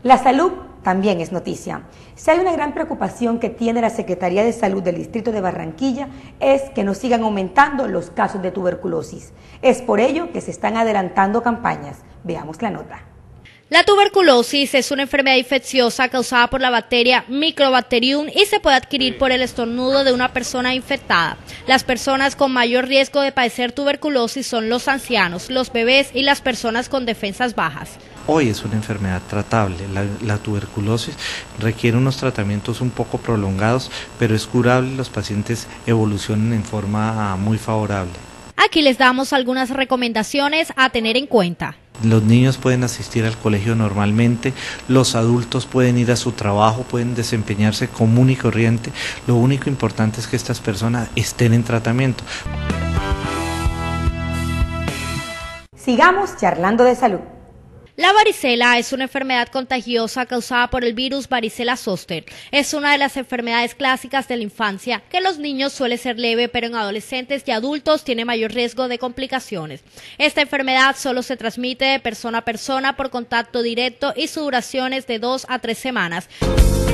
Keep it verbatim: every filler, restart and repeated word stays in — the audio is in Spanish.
La salud también es noticia. Si hay una gran preocupación que tiene la Secretaría de Salud del Distrito de Barranquilla es que no sigan aumentando los casos de tuberculosis. Es por ello que se están adelantando campañas. Veamos la nota. La tuberculosis es una enfermedad infecciosa causada por la bacteria Mycobacterium y se puede adquirir por el estornudo de una persona infectada. Las personas con mayor riesgo de padecer tuberculosis son los ancianos, los bebés y las personas con defensas bajas. Hoy es una enfermedad tratable. La, la tuberculosis requiere unos tratamientos un poco prolongados, pero es curable y los pacientes evolucionan en forma muy favorable. Aquí les damos algunas recomendaciones a tener en cuenta. Los niños pueden asistir al colegio normalmente, los adultos pueden ir a su trabajo, pueden desempeñarse común y corriente. Lo único importante es que estas personas estén en tratamiento. Sigamos charlando de salud. La varicela es una enfermedad contagiosa causada por el virus varicela zoster. Es una de las enfermedades clásicas de la infancia, que en los niños suele ser leve, pero en adolescentes y adultos tiene mayor riesgo de complicaciones. Esta enfermedad solo se transmite de persona a persona por contacto directo y su duración es de dos a tres semanas.